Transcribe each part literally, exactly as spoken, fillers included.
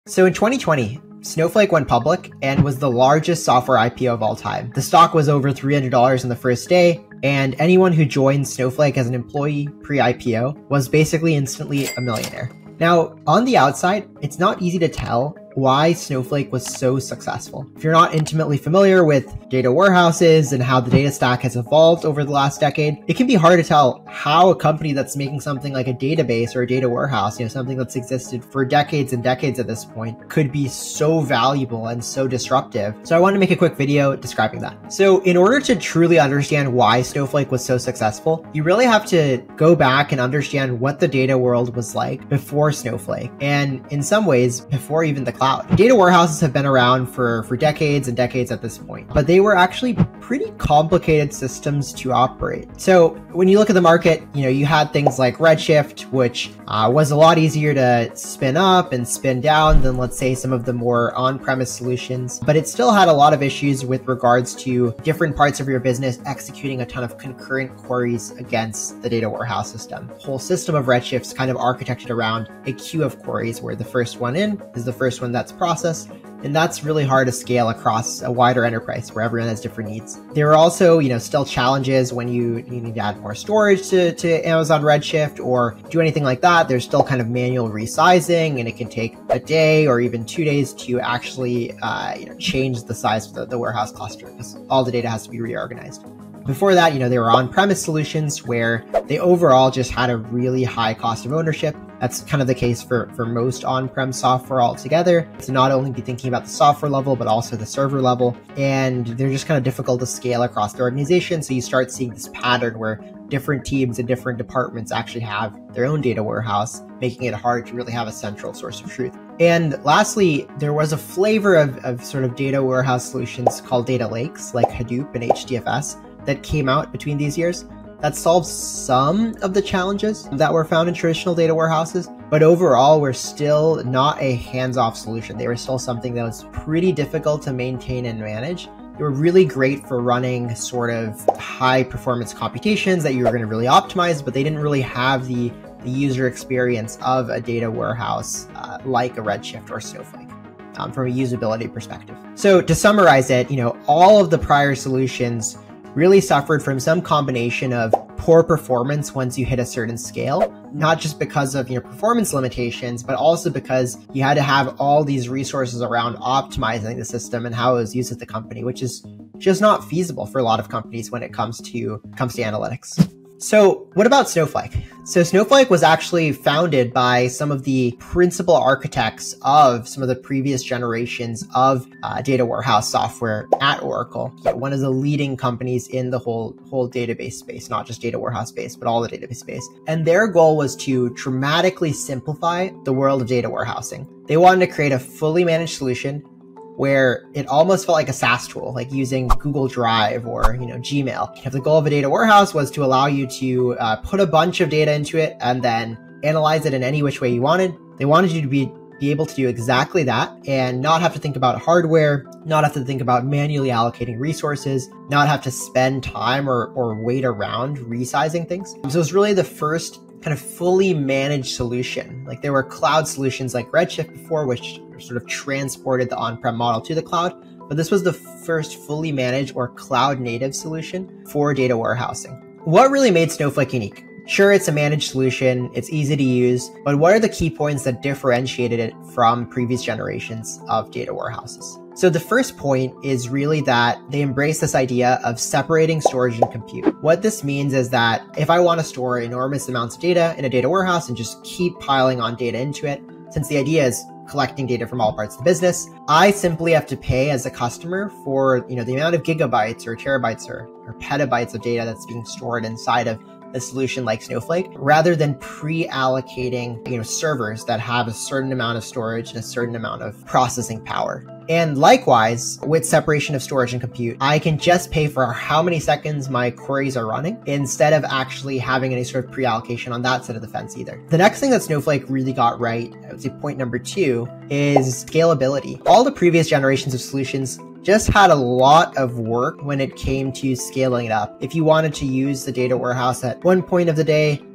So in twenty twenty, Snowflake went public and was the largest software I P O of all time. The stock was over three hundred dollars on the first day, and anyone who joined Snowflake as an employee pre-I P O was basically instantly a millionaire. Now, on the outside, it's not easy to tell why Snowflake was so successful. If you're not intimately familiar with data warehouses and how the data stack has evolved over the last decade, it can be hard to tell how a company that's making something like a database or a data warehouse, you know, something that's existed for decades and decades at this point, could be so valuable and so disruptive. So I want to make a quick video describing that. So in order to truly understand why Snowflake was so successful, you really have to go back and understand what the data world was like before Snowflake, and in some ways, before even the cloud. Data warehouses have been around for, for decades and decades at this point, but they were actually pretty complicated systems to operate. So when you look at the market, you know, you had things like Redshift, which uh, was a lot easier to spin up and spin down than, let's say, some of the more on-premise solutions, but it still had a lot of issues with regards to different parts of your business executing a ton of concurrent queries against the data warehouse system. The whole system of Redshifts kind of architected around a queue of queries where the first one in is the first one that's processed, and that's really hard to scale across a wider enterprise where everyone has different needs. There are also, you know, still challenges when you, you need to add more storage to, to Amazon Redshift or do anything like that. There's still kind of manual resizing, and it can take a day or even two days to actually uh, you know, change the size of the, the warehouse cluster because all the data has to be reorganized. Before that, you know, there were on-premise solutions where they overall just had a really high cost of ownership. That's kind of the case for, for most on-prem software altogether. To not only be thinking about the software level, but also the server level. And they're just kind of difficult to scale across the organization. So you start seeing this pattern where different teams and different departments actually have their own data warehouse, making it hard to really have a central source of truth. And lastly, there was a flavor of, of sort of data warehouse solutions called data lakes, like Hadoop and H D F S, that came out between these years that solves some of the challenges that were found in traditional data warehouses, but overall were still not a hands-off solution. They were still something that was pretty difficult to maintain and manage. They were really great for running sort of high performance computations that you were going to really optimize, but they didn't really have the, the user experience of a data warehouse uh, like a Redshift or Snowflake. Um, from a usability perspective. So to summarize it, you know, all of the prior solutions really suffered from some combination of poor performance once you hit a certain scale, not just because of, you know, performance limitations, but also because you had to have all these resources around optimizing the system and how it was used at the company, which is just not feasible for a lot of companies when it comes to comes to analytics. So what about Snowflake? So Snowflake was actually founded by some of the principal architects of some of the previous generations of uh, data warehouse software at Oracle, one of the leading companies in the whole, whole database space, not just data warehouse space, but all the database space. And their goal was to dramatically simplify the world of data warehousing. They wanted to create a fully managed solution where it almost felt like a SaaS tool, like using Google Drive or, you know, Gmail. If the goal of a data warehouse was to allow you to uh, put a bunch of data into it and then analyze it in any which way you wanted, they wanted you to be, be able to do exactly that and not have to think about hardware, not have to think about manually allocating resources, not have to spend time or, or wait around resizing things. So it's really the first kind of fully managed solution. Like there were cloud solutions like Redshift before, which sort of transported the on-prem model to the cloud, but this was the first fully managed or cloud native solution for data warehousing. What really made Snowflake unique? Sure, it's a managed solution, it's easy to use, but what are the key points that differentiated it from previous generations of data warehouses? So the first point is really that they embrace this idea of separating storage and compute. What this means is that if I want to store enormous amounts of data in a data warehouse and just keep piling on data into it, since the idea is collecting data from all parts of the business, I simply have to pay as a customer for, you know, the amount of gigabytes or terabytes or, or petabytes of data that's being stored inside of a solution like Snowflake, rather than pre-allocating, you know, servers that have a certain amount of storage and a certain amount of processing power. And likewise, with separation of storage and compute, I can just pay for how many seconds my queries are running instead of actually having any sort of pre-allocation on that side of the fence either. The next thing that Snowflake really got right, I would say point number two, is scalability. All the previous generations of solutions just had a lot of work when it came to scaling it up. If you wanted to use the data warehouse at one point of the day,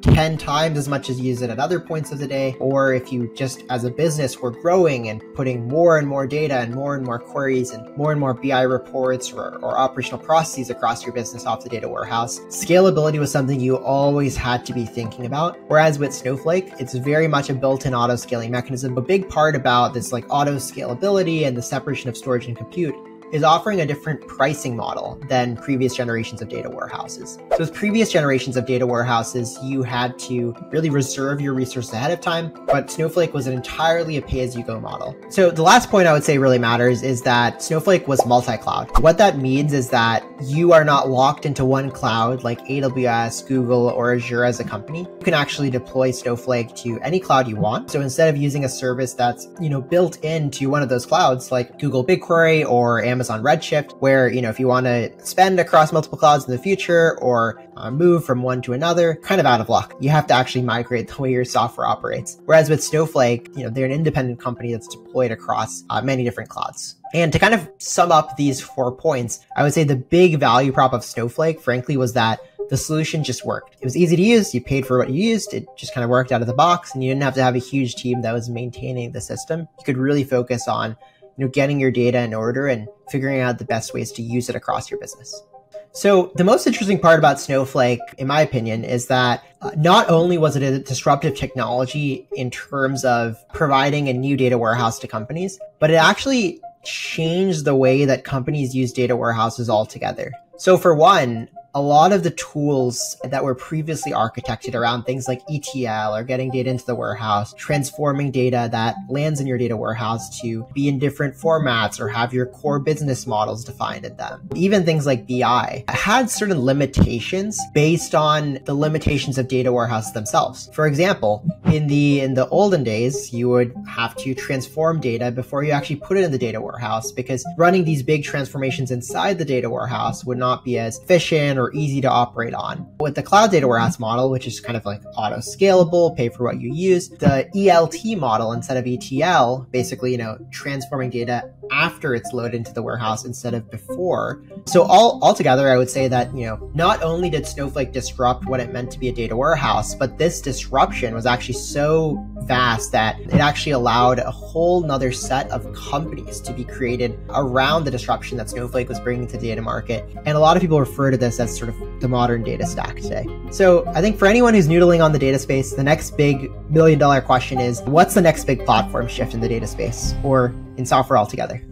ten times as much as you use it at other points of the day, or if you just as a business were growing and putting more and more data and more and more queries and more and more B I reports or, or operational processes across your business off the data warehouse, scalability was something you always had to be thinking about. Whereas with Snowflake, it's very much a built-in auto scaling mechanism. A big part about this like auto scalability and the separation of storage and compute is offering a different pricing model than previous generations of data warehouses. So with previous generations of data warehouses, you had to really reserve your resources ahead of time, but Snowflake was an entirely a pay-as-you-go model. So the last point I would say really matters is that Snowflake was multi-cloud. What that means is that you are not locked into one cloud like A W S, Google, or Azure as a company. You can actually deploy Snowflake to any cloud you want. So instead of using a service that's, you know, built into one of those clouds like Google BigQuery or Amazon Amazon Redshift, where, you know, if you want to spend across multiple clouds in the future or uh, move from one to another, kind of out of luck. You have to actually migrate the way your software operates. Whereas with Snowflake, you know, they're an independent company that's deployed across uh, many different clouds. And to kind of sum up these four points, I would say the big value prop of Snowflake, frankly, was that the solution just worked. It was easy to use. You paid for what you used. It just kind of worked out of the box, and you didn't have to have a huge team that was maintaining the system. You could really focus on, you know, getting your data in order and figuring out the best ways to use it across your business. So the most interesting part about Snowflake, in my opinion, is that uh, not only was it a disruptive technology in terms of providing a new data warehouse to companies, but it actually changed the way that companies use data warehouses altogether. So for one, a lot of the tools that were previously architected around things like E T L or getting data into the warehouse, transforming data that lands in your data warehouse to be in different formats or have your core business models defined in them. Even things like B I had certain limitations based on the limitations of data warehouses themselves. For example, in the in the olden days, you would have to transform data before you actually put it in the data warehouse, because running these big transformations inside the data warehouse would not be as efficient or easy to operate on. With the cloud data warehouse model, which is kind of like auto scalable, pay for what you use, the E L T model instead of E T L, basically, you know, transforming data after it's loaded into the warehouse instead of before. So all altogether, I would say that, you know, not only did Snowflake disrupt what it meant to be a data warehouse, but this disruption was actually so vast that it actually allowed a whole nother set of companies to be created around the disruption that Snowflake was bringing to the data market. And a lot of people refer to this as sort of the modern data stack today. So I think for anyone who's noodling on the data space, the next big million dollar question is, what's the next big platform shift in the data space or in software altogether?